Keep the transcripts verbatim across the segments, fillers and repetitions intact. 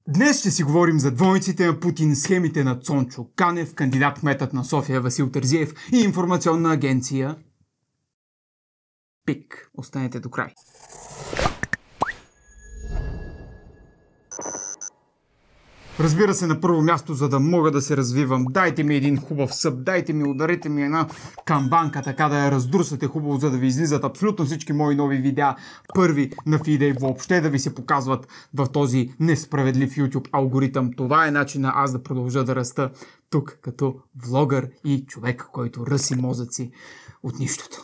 Днес ще си говорим за двойниците на Путин, схемите на Цончо Ганев, кандидат-кметът на София Васил Терзиев и информационна агенция ПИК. Останете до край. Разбира се, на първо място, за да мога да се развивам, дайте ми един хубав съб, дайте ми, ударете ми една камбанка, така да я раздурсате хубаво, за да ви излизат абсолютно всички мои нови видеа първи на фида и въобще да ви се показват в този несправедлив YouTube алгоритъм. Това е начина аз да продължа да раста тук като влогър и човек, който ръси мозъци от нищото.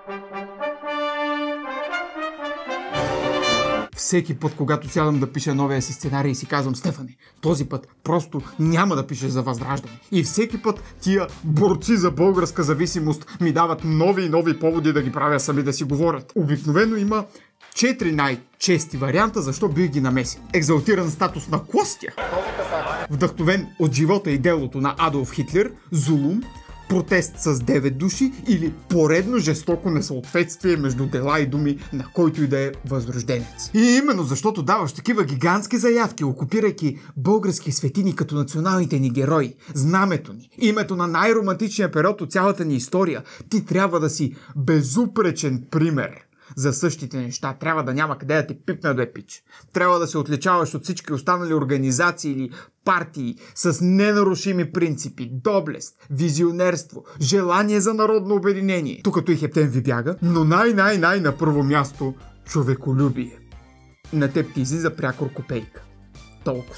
Всеки път, когато сядам да пиша новия си сценарий, си казвам: Стефане, този път просто няма да пишеш за Възраждане. И всеки път тия борци за българска зависимост ми дават нови и нови поводи да ги правя сами да си говорят. Обикновено има четири най-чести варианта, защо бих ги намесил. Екзалтиран статус на Костя, вдъхновен от живота и делото на Адолф Хитлер, зулум, протест с девет души или поредно жестоко несъответствие между дела и думи на който и да е възрожденец. И именно защото даваш такива гигантски заявки, окупирайки български светини като националните ни герои, знамето ни, името на най-романтичния период от цялата ни история, ти трябва да си безупречен пример за същите неща. Трябва да няма къде да ти пипне да пич. Трябва да се отличаваш от всички останали организации или партии с ненарушими принципи, доблест, визионерство, желание за народно обединение. Тук като и хептен ви бяга, но най-най-най на първо място човеколюбие. На теб ти излиза прякор копейка. Толкова.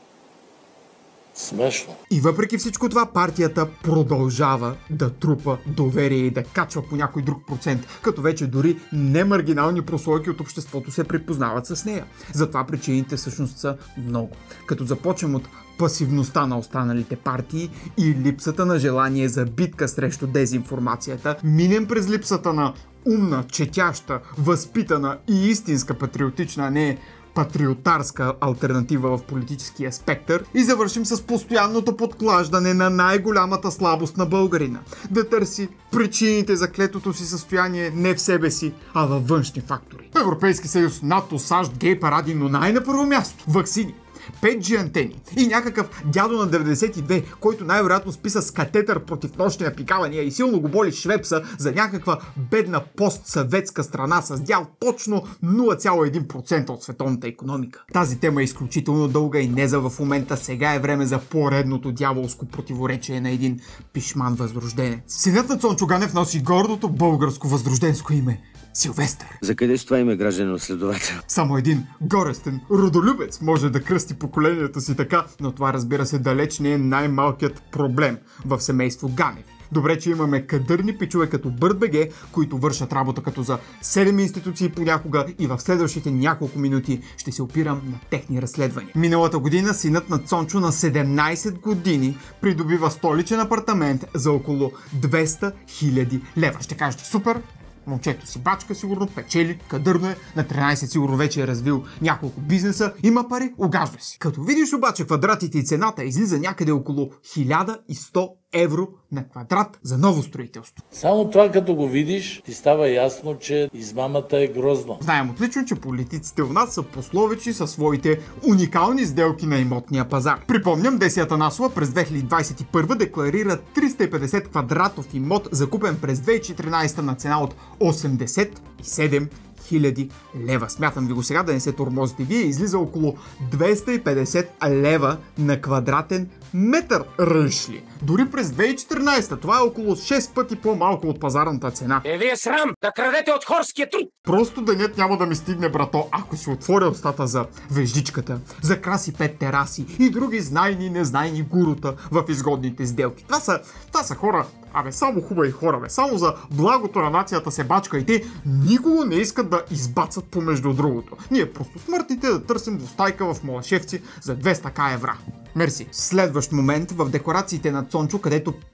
Смешно. И въпреки всичко това, партията продължава да трупа доверие и да качва по някой друг процент, като вече дори немаргинални прослойки от обществото се припознават с нея. Затова причините всъщност са много. Като започнем от пасивността на останалите партии и липсата на желание за битка срещу дезинформацията, минем през липсата на умна, четяща, възпитана и истинска патриотична, а не патриотарска алтернатива в политическия спектър и завършим с постоянното подклаждане на най-голямата слабост на българина. Да търси причините за клетото си състояние не в себе си, а във външни фактори. Европейски съюз, НАТО, САЩ, гей паради, но най на първо място ваксини, пет джи антени и някакъв дядо на деветдесет и две, който най-вероятно списа с катетър против нощни напикавания и силно го боли швепса за някаква бедна постсъветска страна с дял точно нула цяло един процента от световната икономика. Тази тема е изключително дълга и не за в момента. Сега е време за поредното дяволско противоречие на един пишман възрожденец. Синът на Цончо Ганев носи гордото българско възрожденско име Силвестър. За къде с това име, гражданин следовател? Само един горестен родолюбец може да кръсти поколението си така, но това, разбира се, далеч не е най-малкият проблем в семейство Ганев. Добре, че имаме кадърни пичове като Бърт.бг, които вършат работа като за седем институции понякога и в следващите няколко минути ще се опирам на техни разследвания. Миналата година синът на Цончо на седемнайсет години придобива столичен апартамент за около двеста хиляди лева. Ще кажете: супер! Момчето си бачка, сигурно печели, кадърно е, на тринайсет сигурно вече е развил няколко бизнеса, има пари, огажда си. Като видиш обаче квадратите и цената, излиза някъде около хиляда и сто евро на квадрат за ново строителство. Само това като го видиш, ти става ясно, че измамата е грозна. Знаем отлично, че политиците у нас са пословични със своите уникални сделки на имотния пазар. Припомням, Деси Атанасова през две хиляди двайсет и първа декларира триста и петдесет квадратов имот, закупен през две хиляди и четиринайсета на цена от осемдесет и седем хиляди лева. Смятам ви го сега да не се тормозите вие. Излиза около двеста и петдесет лева на квадратен метър, ръшли. Дори през две хиляди и четиринайсета това е около шест пъти по-малко от пазарната цена. Е, вие срам да крадете от хорския труд! Просто денят няма да ми стигне, брато, ако си отворя устата за веждичката, за краси пет тераси и други знайни и незнайни гурута в изгодните сделки. Това са, това са хора, абе, само хубави хора, бе. Само за благото на нацията се бачка и те никого не искат да избацат помежду другото. Ние просто смъртните да търсим двустайка в Малашевци за двеста евра. Мерси. Следващ момент в декларациите на Цончо, където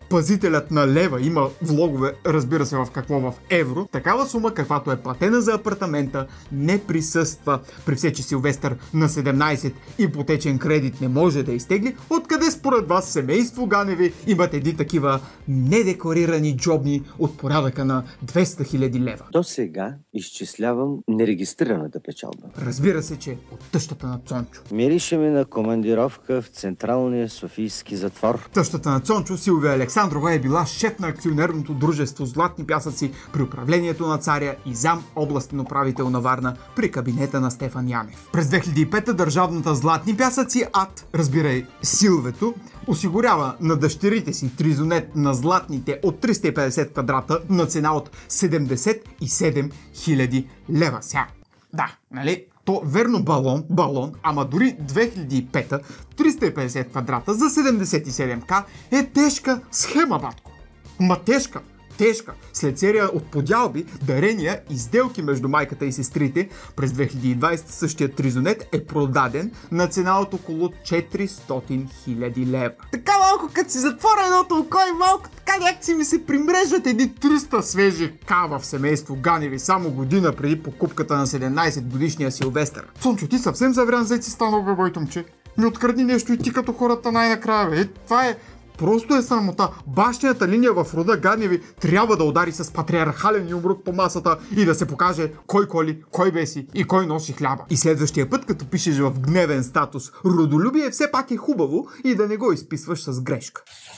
пазителят на лева, има влогове, разбира се в какво, в евро, такава сума, каквато е платена за апартамента, не присъства. При все, че Силвестър на седемнайсет ипотечен кредит не може да изтегли, откъде според вас, семейство Ганеви, имат едни такива недекларирани джобни от порядъка на двеста хиляди лева? До сега изчислявам нерегистрираната печалба. Разбира се, че от тъщата на Цончо. Мирише ми на командировка в Централния софийски затвор. Тъщата на Цончо, Силвия Александрова, е била шеф на акционерното дружество Златни пясъци при управлението на царя и зам областен управител на Варна при кабинета на Стефан Янев. През две хиляди и пета държавната Златни пясъци ад, разбирай Силвето, осигурява на дъщерите си тризонет на златните от триста и петдесет квадрата на цена от седемдесет и седем хиляди лева. Сега, да, нали? То верно балон, балон, ама дори две хиляди и пета триста и петдесет квадрата за седемдесет и седем хиляди е тежка схема, батко. Ма тежка, тежка. След серия от подялби, дарения и сделки между майката и сестрите, през две хиляди и двайсета същия тризонет е продаден на цена от около четиристотин хиляди лева. Така малко, като си затворя едното око и малко, така някакси ми се примрежат едни триста свежи ка в семейство Ганеви само година преди покупката на седемнайсет годишния Силвестър. Цончо, ти съвсем заврян зет си станал, бе, бойто-момче. Ми открадни нещо и ти като хората най-накрая, бе. Е, това е... Просто е срамота. Бащината линия в рода Ганеви трябва да удари с патриархален юмрук по масата и да се покаже кой коли, кой беси и кой носи хляба. И следващия път, като пишеш в гневен статус родолюбие, все пак е хубаво и да не го изписваш с грешка.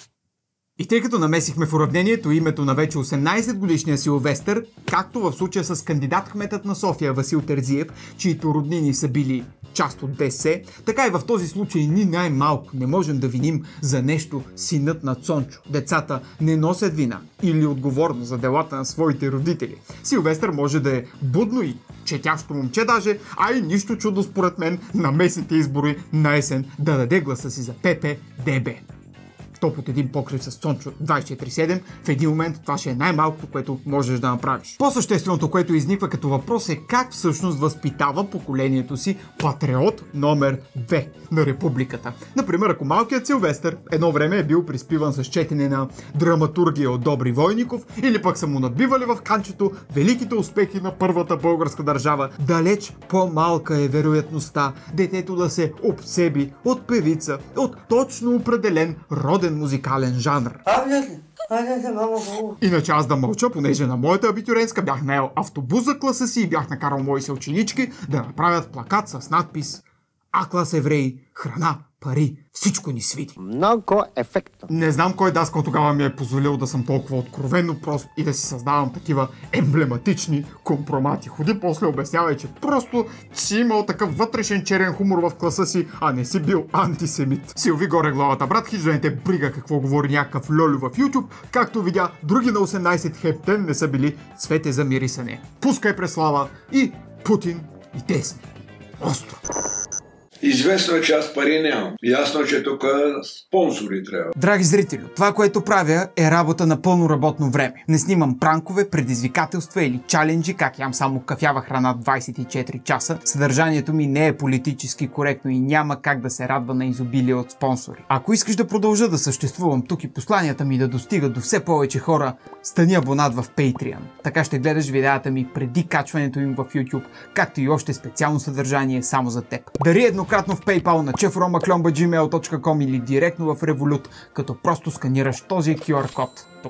И тъй като намесихме в уравнението името на вече осемнайсет годишния Силвестър, както в случая с кандидат-кметът на София Васил Терзиев, чието роднини са били част от ДС, така и в този случай ни най-малко не можем да виним за нещо синът на Цончо. Децата не носят вина или отговорност за делата на своите родители. Силвестър може да е будно и четящо момче даже, а и нищо чудо според мен на местните избори на есен да даде гласа си за ПП-ДБ. То под един покрив с Цончо двайсет и четири седем, в един момент това ще е най-малкото, което можеш да направиш. По-същественото, което изниква като въпрос, е как всъщност възпитава поколението си патриот номер две на републиката. Например, ако малкият Силвестър едно време е бил приспиван с четене на драматургия от Добри Войников, или пък са му надбивали в канчето великите успехи на първата българска държава, далеч по-малка е вероятността детето да се обсеби от певица, от точно определен роден музикален жанр. Иначе аз да мълча, понеже на моята абитюрентска бях наел автобус за класа си и бях накарал мои се ученички да направят плакат с надпис А клас евреи, храна, пари, всичко ни свиди. Много ефектно. Не знам кой даскал тогава ми е позволил да съм толкова откровенно прост и да си създавам такива емблематични компромати. Ходи после обяснявай, че просто си имал такъв вътрешен черен хумор в класа си, а не си бил антисемит. Силви горе главата, брат, хич да не те брига какво говори някакъв льолю в YouTube, както видя, други на осемнайсет хептен не са били цвете за мирисане. Пускай Преслава и Путин и Тесни. Остро. Известно е, че аз пари нямам. Ясно, че тук спонсори трябва. Драги зрители, това, което правя, е работа на пълно работно време. Не снимам пранкове, предизвикателства или чаленджи, как ям само кафява храна двайсет и четири часа. Съдържанието ми не е политически коректно и няма как да се радва на изобилие от спонсори. Ако искаш да продължа да съществувам тук и посланията ми да достигат до все повече хора, стани абонат в Patreon. Така ще гледаш видеята ми преди качването им в YouTube, както и още специално съдържание само за теб. Дари еднократно в PayPal на chefromaklomba точка gmail точка com или директно в Revolut, като просто сканираш този кю ар код тук.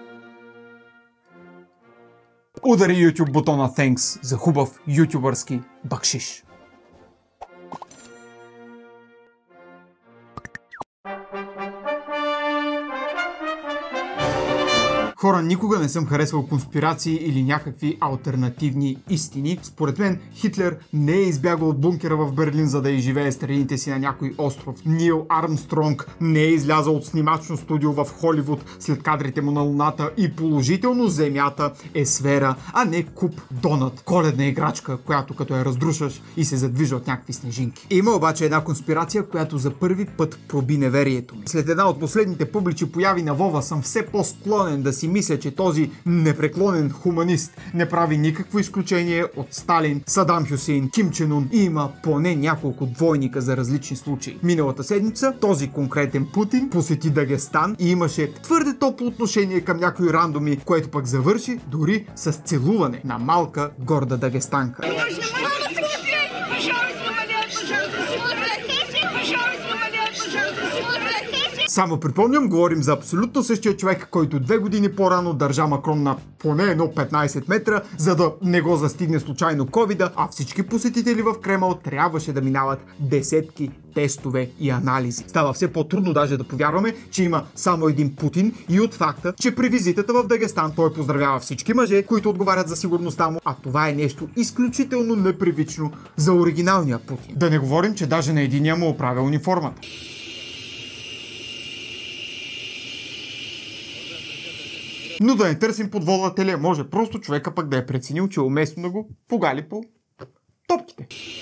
Удари YouTube бутона Thanks за хубав ютубърски бакшиш. Хора, никога не съм харесвал конспирации или някакви алтернативни истини. Според мен Хитлер не е избягал от бункера в Берлин, за да изживее страните си на някой остров. Нил Армстронг не е излязъл от снимачно студио в Холивуд след кадрите му на Луната и положително Земята е сфера, а не куп донат. Коледна играчка, която като я раздрушаш и се задвижа от някакви снежинки. Има обаче една конспирация, която за първи път проби неверието ми. След една от последните публични появи на Вова съм все по-склонен да си си мисля, че този непреклонен хуманист не прави никакво изключение от Сталин, Садам Хюсейн, Ким Чен Ун и има поне няколко двойника за различни случаи. Миналата седмица този конкретен Путин посети Дагестан и имаше твърде топло отношение към някои рандоми, което пък завърши дори с целуване на малка горда дагестанка. Само припомням, говорим за абсолютно същия човек, който две години по-рано държа Макрон на поне едно петнайсет метра, за да не го застигне случайно ковида, а всички посетители в Кремъл трябваше да минават десетки тестове и анализи. Става все по-трудно даже да повярваме, че има само един Путин и от факта, че при визитата в Дагестан той поздравява всички мъже, които отговарят за сигурността му, а това е нещо изключително непривично за оригиналния Путин. Да не говорим, че даже на единия му оправя униформата. Но да не търсим подводна теле, може просто човека пък да е преценил, че е уместно да го погали по топките.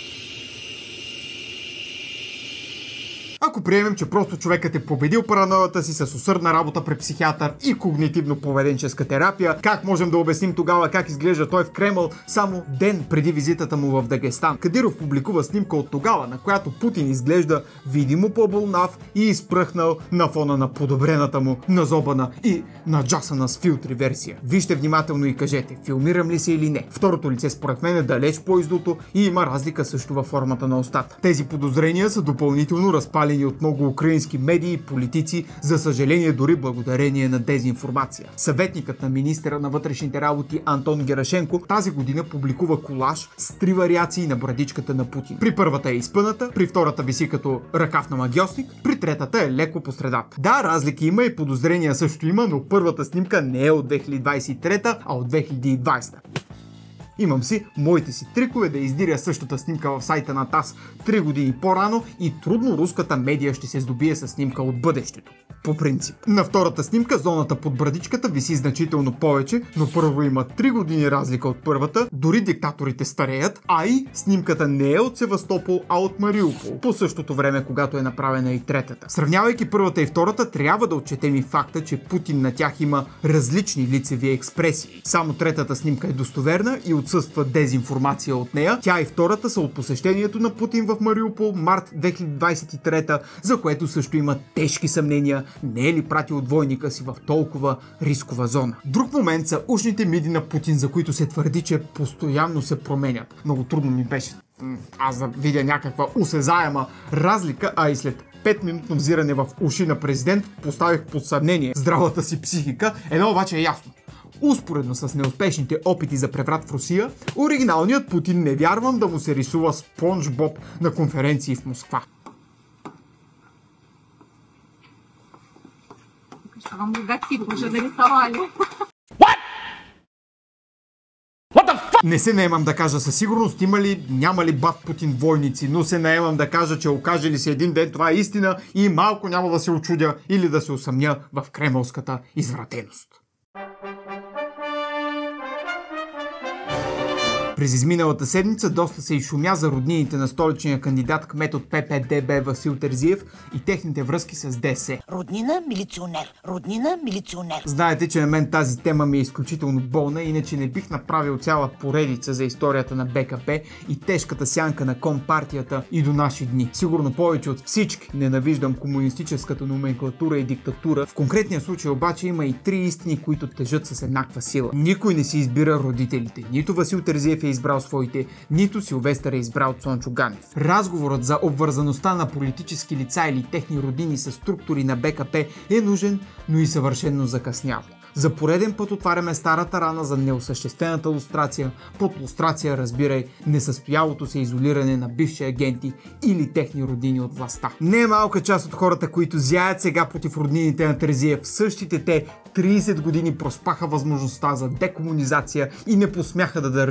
Ако приемем, че просто човекът е победил параноята си с усърдна работа при психиатър и когнитивно-поведенческа терапия, как можем да обясним тогава как изглежда той в Кремъл само ден преди визитата му в Дагестан? Кадиров публикува снимка от тогава, на която Путин изглежда видимо по-болнав и изпръхнал на фона на подобрената му, назобана и наджасана с филтри версия. Вижте внимателно и кажете, филмирам ли се или не. Второто лице според мен е далеч по-издуто и има разлика също във формата на устата. Тези подозрения са допълнително разпалени от много украински медии и политици, за съжаление дори благодарение на дезинформация. Съветникът на министъра на вътрешните работи Антон Герашенко тази година публикува колаж с три вариации на брадичката на Путин. При първата е изпъната, при втората виси като ръкав на магьосник, при третата е леко по средата. Да, разлики има и подозрения също има, но първата снимка не е от две хиляди двайсет и трета, а от две хиляди и двайсета. Имам си моите си трикове да издиря същата снимка в сайта на ТАСС три години по-рано и трудно руската медия ще се здобие с снимка от бъдещето. По принцип. На втората снимка зоната под брадичката виси значително повече, но първо има три години разлика от първата, дори диктаторите стареят, а и снимката не е от Севастопол, а от Мариупол, по същото време, когато е направена и третата. Сравнявайки първата и втората, трябва да отчетем и факта, че Путин на тях има различни лицеви експресии. Само третата снимка е достоверна и отсъства дезинформация от нея. Тя и втората са от посещението на Путин в Мариупол март две хиляди двайсет и трета, за което също има тежки съмнения, не е ли пратил двойника си в толкова рискова зона. Друг момент са ушните миди на Путин, за които се твърди, че постоянно се променят. Много трудно ми беше аз да видя някаква осезаема разлика, а и след пет минутно взиране в уши на президент поставих под съмнение здравата си психика. Едно обаче е ясно. Успоредно с неуспешните опити за преврат в Русия, оригиналният Путин не вярвам да му се рисува Спонж Боб на конференции в Москва. Что вам логотип уже нарисовали? Не се наемам да кажа със сигурност има ли, няма ли бат Путин двойници, но се наемам да кажа, че окаже ли се един ден това е истина и малко няма да се очудя или да се усъмня в кремълската извратеност. През изминалата седмица доста се изшумя за роднините на столичния кандидат кмет от П П Д Б Васил Терзиев и техните връзки с Д С. Роднина милиционер, роднина милиционер. Знаете, че на мен тази тема ми е изключително болна, иначе не бих направил цяла поредица за историята на Б К П и тежката сянка на компартията и до наши дни. Сигурно повече от всички ненавиждам комунистическата номенклатура и диктатура. В конкретния случай обаче има и три истини, които тежат с еднаква сила. Никой не си избира родителите. Нито Васил Терзиев е избрал своите, нито Силвестър е избрал Цончо Ганев. Разговорът за обвързаността на политически лица или техни роднини с структури на Б К П е нужен, но и съвършено закъснял. За пореден път отваряме старата рана за неосъществената лустрация, под лустрация разбирай несъстоялото се изолиране на бивши агенти или техни роднини от властта. Не е малка част от хората, които зяят сега против роднините на Терзиев, същите те трийсет години проспаха възможността за декомунизация и не посмяха да държат агенти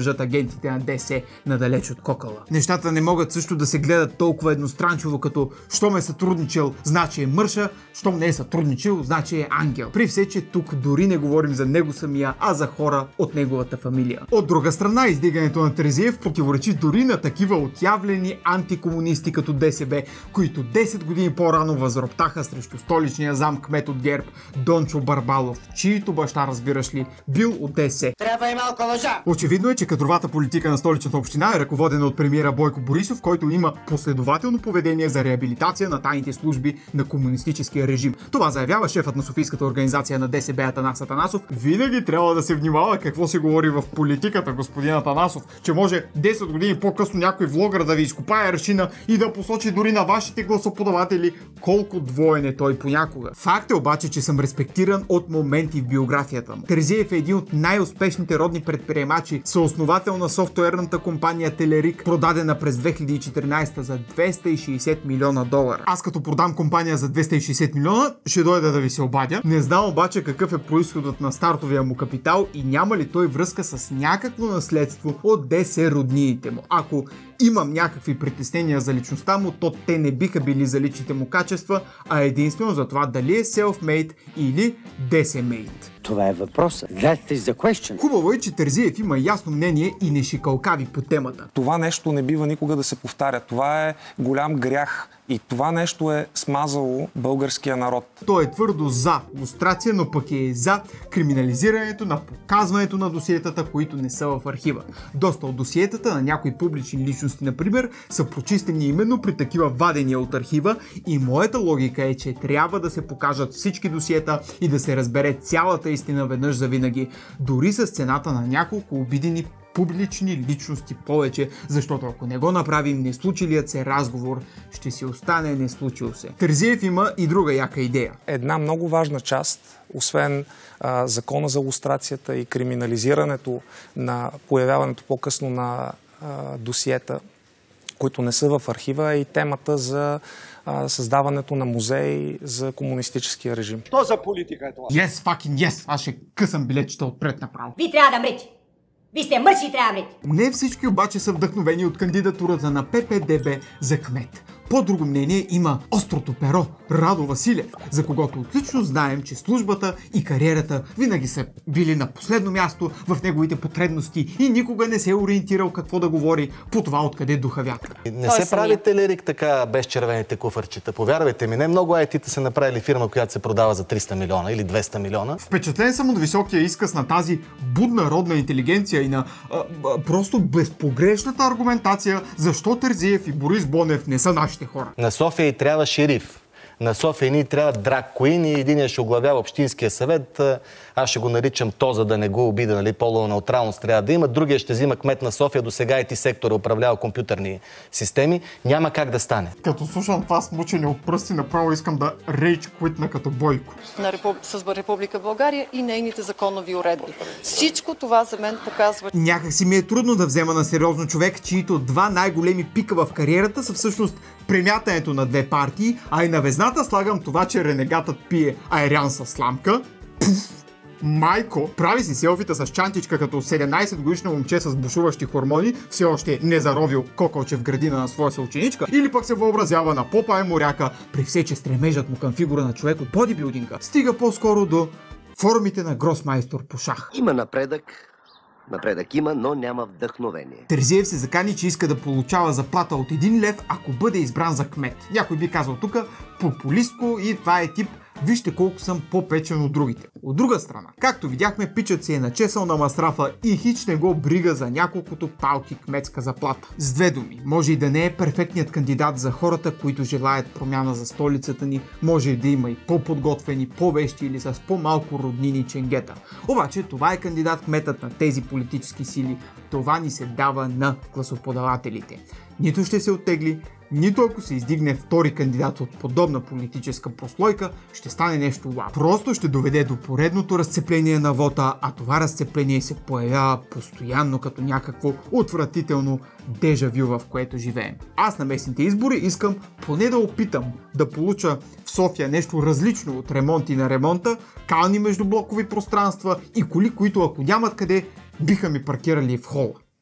студентите на ДС надалеч от кокала. Нещата не могат също да се гледат толкова едностранчиво, като щом е сътрудничал, значи е мърша, щом не е сътрудничал, значи е ангел. При все, че тук дори не говорим за него самия, а за хора от неговата фамилия. От друга страна, издигането на Терзиев противоречи дори на такива отявлени антикомунисти като ДСБ, които десет години по-рано възроптаха срещу столичния зам кмет от ГЕРБ Дончо Барбалов, чието баща, разбираш ли, бил от ДС. Трябва и малко лъжа. Очевидно е, че кадровата политика на столичната община е ръководена от премиера Бойко Борисов, който има последователно поведение за реабилитация на тайните служби на комунистическия режим. Това заявява шефът на Софийската организация на ДСБ Атанас Атанасов. Винаги трябва да се внимава какво се говори в политиката, господин Атанасов, че може десет години по-късно някой влогър да ви изкопае аршина и да посочи дори на вашите гласоподаватели колко двоен е той понякога. Факт е обаче, че съм респектиран от моменти в биографията му. Терзиев е един от най-успешните родни предприемачи, съосновател на софтуерната компания Телерик, продадена през две хиляди и четиринадесета за двеста и шейсет милиона долара. Аз като продам компания за двеста и шейсет милиона, ще дойда да ви се обадя. Не знам обаче какъв е произходът на стартовия му капитал и няма ли той връзка с някакво наследство от ДС роднините му. Ако имам някакви притеснения за личността му, то те не биха били за личните му качества, а единствено за това дали е self-made или ДС-made. Това е въпросът. That is the question. Хубаво е, че Терзиев има ясно мнение и не шикалкави по темата. Това нещо не бива никога да се повтаря. Това е голям грях. И това нещо е смазало българския народ. Той е твърдо за лустрация, но пък е за криминализирането на показването на досиетата, които не са в архива. Доста от досиетата на някои публични личности, например, са прочистени именно при такива вадения от архива и моята логика е, че трябва да се покажат всички досиета и да се разбере цялата истина веднъж за винаги, дори с цената на няколко обидени публични личности повече, защото ако не го направим, неслучилият се разговор ще си остане не случил се. Терзиев има и друга яка идея. Една много важна част, освен а, закона за лустрацията и криминализирането на появяването по-късно на а, досиета, които не са в архива, е и темата за а, създаването на музей за комунистическия режим. Що за политика е това? Yes, fucking yes! Аз ще късам билетчета отпред направо. Ви трябва да мрете! Ви сте мърши и трябва да мрете! Не всички обаче са вдъхновени от кандидатурата на П П Д Б за кмет. По-друго мнение има острото перо Радо Василев, за когото отлично знаем, че службата и кариерата винаги са били на последно място в неговите потребности и никога не се е ориентирал какво да говори по това откъде духа вятър. Не се прави Телерик така без червените куфарчета. Повярвайте ми, не много ай ти-та са направили фирма, която се продава за триста милиона или двеста милиона. Впечатлен съм от високия изказ на тази будна родна интелигенция и на а, а, просто безпогрешната аргументация защо Терзиев и Борис Бонев не са наши хора. На София и трябва шериф. На София ни трябва драг куин и единия ще оглавява общинския съвет. Аз ще го наричам то, за да не го обида, нали, полова неутралност трябва да има. Другия ще взима кмет на София, до сега ай ти сектора управлява компютърни системи. Няма как да стане. Като слушам това смучене от пръсти, направо искам да рейдж квитна като Бойко. На Репуб... с Република България и нейните законови уредби. Всичко това за мен показва... Някак си ми е трудно да взема на сериозно човек, чието два най-големи пика в кариерата са всъщност премятането на две партии, а и на везната слагам това, че ренегатът пие айрян с сламка. Пуф! Майко прави си селфита с чантичка като седемнадесет годишно момче с бушуващи хормони, все още не заровил кокълче в градина на своя съученичка, или пък се въобразява на Попа и моряка, при все, че стремежът му към фигура на човек от бодибилдинга стига по-скоро до формите на гросмайстор по шах. Има напредък. Напредък има, но няма вдъхновение. Терзиев се закани, че иска да получава заплата от един лев, ако бъде избран за кмет. Някой би казал тук популистко и това е тип вижте колко съм по-печен от другите. От друга страна, както видяхме, пичът се е начесал на масрафа и хич не го брига за няколкото палки кметска заплата. С две думи, може и да не е перфектният кандидат за хората, които желаят промяна за столицата ни, може и да има и по-подготвени, по-вещи или с по-малко роднини ченгета. Обаче това е кандидат кметът на тези политически сили. Това ни се дава на гласоподавателите. Нито ще се оттегли, нито ако се издигне втори кандидат от подобна политическа прослойка, ще стане нещо уау. Просто ще доведе до поредното разцепление на вота, а това разцепление се появява постоянно като някакво отвратително дежавю, в което живеем. Аз на местните избори искам поне да опитам да получа в София нещо различно от ремонти на ремонта, кални междублокови пространства и коли, които ако нямат къде, биха ми паркирали в хола.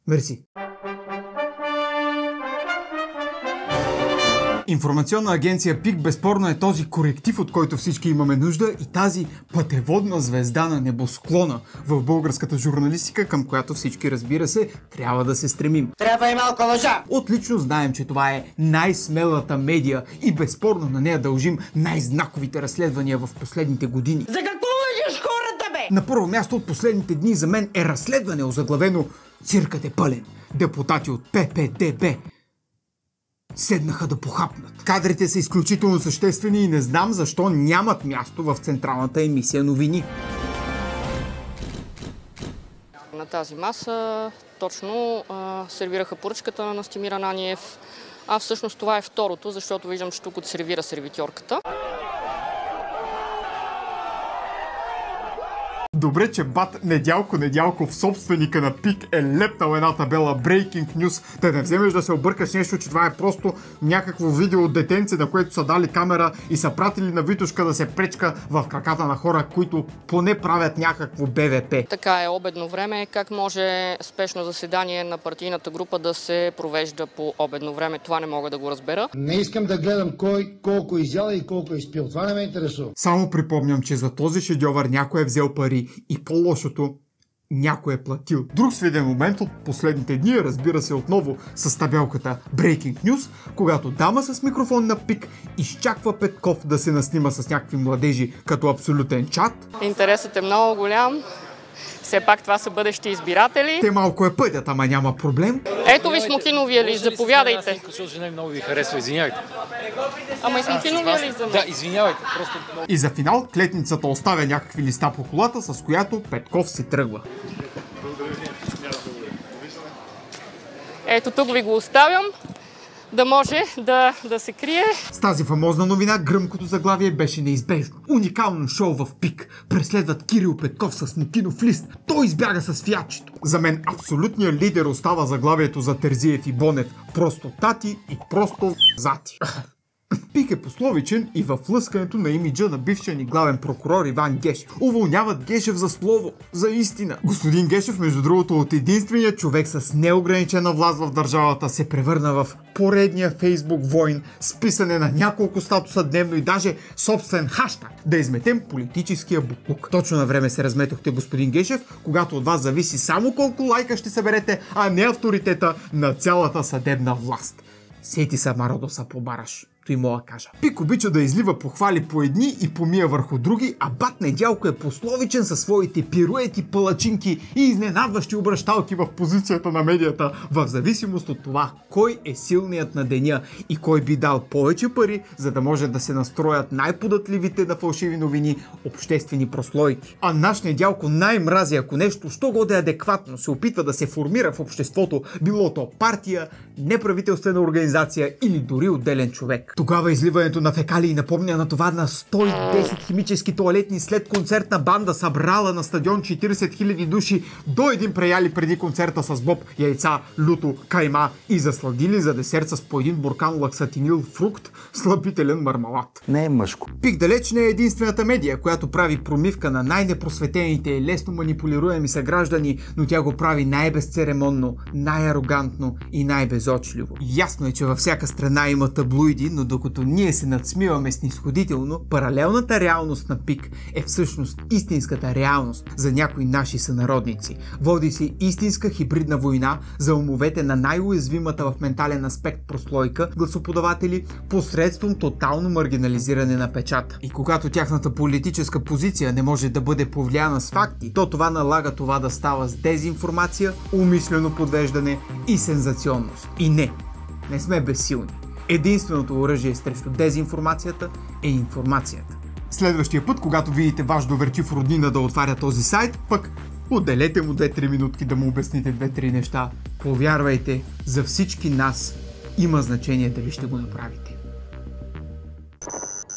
Мерси. Информационна агенция ПИК безспорно е този коректив, от който всички имаме нужда, и тази пътеводна звезда на небосклона в българската журналистика, към която всички, разбира се, трябва да се стремим. Трябва и малко лъжа! Отлично знаем, че това е най-смелата медия и безспорно на нея дължим най-знаковите разследвания в последните години. За какво лъжиш хората, бе? На първо място от последните дни за мен е разследване, озаглавено "Циркът е пълен. Депутати от П П Д Б седнаха да похапнат". Кадрите са изключително съществени и не знам защо нямат място в централната емисия новини. На тази маса точно а, сервираха поръчката на Настимир Ананиев, а всъщност това е второто, защото виждам, че тук отсервира сервитьорката. Добре, че бат Недялко Недялков, собственика на ПИК, е лепнал една табела Breaking News, да не вземеш да се объркаш нещо, че това е просто някакво видео от детенце, на което са дали камера и са пратили на Витушка да се пречка в краката на хора, които поне правят някакво Б В П. Така е, обедно време. Как може спешно заседание на партийната група да се провежда по обедно време? Това не мога да го разбера. Не искам да гледам кой колко изял и колко изпил. Това не ме интересува. Само припомням, че за този шедьовър някой е взел пари и по-лошото, някой е платил. Друг свиден момент от последните дни е, разбира се, отново с табелката Breaking News, когато дама с микрофон на ПИК изчаква Петков да се наснима с някакви младежи като абсолютен чат. Интересът е много голям. Все пак това са бъдещи избиратели. Те малко е пътят, ама няма проблем. Ето ви смокиновия лист, заповядайте. Защото жена много ви харесва, извинявайте. Ама и смокиновия лист за мен. Да, извинявайте. Просто... И за финал клетницата оставя някакви листа по колата, с която Петков се тръгва. Ето тук ви го оставям, да може да, да се крие. С тази фамозна новина гръмкото заглавие беше неизбежно. Уникално шоу в ПИК. Преследват Кирил Петков с смокинов лист. Той избяга с фиатчето. За мен абсолютният лидер остава заглавието за Терзиев и Бонев. Просто тати и просто зати. ПИК е пословичен и в лъскането на имиджа на бившия ни главен прокурор Иван Гешев. Уволняват Гешев за слово, за истина. Господин Гешев, между другото, от единствения човек с неограничена власт в държавата, се превърна в поредния Фейсбук войн с писане на няколко статуса дневно и даже собствен хаштаг. Да изметем политическия буклук. Точно на време се разметохте, господин Гешев, когато от вас зависи само колко лайка ще съберете, а не авторитета на цялата съдебна власт. Сети са маро са побараш. Той мога кажа. ПИК обича да излива похвали по едни и помия върху други, а бат Недялко е пословичен със своите пируети, палачинки и изненадващи обръщалки в позицията на медията, в зависимост от това кой е силният на деня и кой би дал повече пари, за да може да се настроят най-податливите на фалшиви новини обществени прослойки. А наш Недялко най-мрази, ако нещо, що годе адекватно се опитва да се формира в обществото, било то партия, неправителствена организация или дори отделен човек. Тогава изливането на фекалии напомня на това на сто и десет химически тоалетни след концертна банда, събрала на стадион четиридесет хиляди души, до един преяли преди концерта с боб, яйца, люто, кайма и засладили за десерт с по един буркан лаксатинил фрукт, слабителен мармалад. Не е мъжко. ПИК далеч не е единствената медия, която прави промивка на най-непросветените и лесно манипулируеми съграждани, но тя го прави най-безцеремонно, най-арогантно и най-безочливо. Ясно е, че във всяка страна има таблоиди, но докато ние се надсмиваме снисходително, паралелната реалност на ПИК е всъщност истинската реалност за някои наши сънародници. Води се истинска хибридна война за умовете на най-уязвимата в ментален аспект прослойка гласоподаватели посредством тотално маргинализиране на печата. И когато тяхната политическа позиция не може да бъде повлияна с факти, то това налага това да става с дезинформация, умишлено подвеждане и сензационност. И не, не сме безсилни. Единственото оръжие срещу дезинформацията е информацията. Следващия път, когато видите ваш довертив роднина да отваря този сайт, пък отделете му две-три минутки да му обясните две-три неща. Повярвайте, за всички нас има значение дали ще го направите.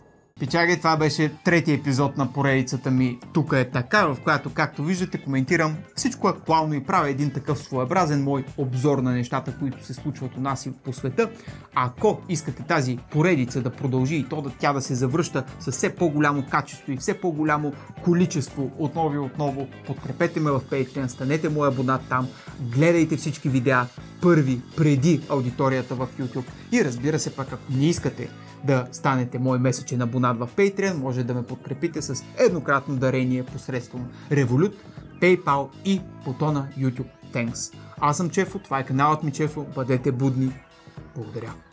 Пичаги, това беше третия епизод на поредицата ми "Тука е така", в която, както виждате, коментирам всичко актуално и правя един такъв своеобразен мой обзор на нещата, които се случват у нас и по света. Ако искате тази поредица да продължи и то да тя да се завръща с все по-голямо качество и все по-голямо количество отново и отново, подкрепете ме в Patreon, станете мой абонат там, гледайте всички видеа първи, преди аудиторията в YouTube и разбира се пък, ако не искате да станете мой месечен абонат в Patreon, може да ме подкрепите с еднократно дарение посредством Revolut, PayPal и бутона YouTube Thanks. Аз съм Чефо, това е каналът ми Чефо, бъдете будни. Благодаря.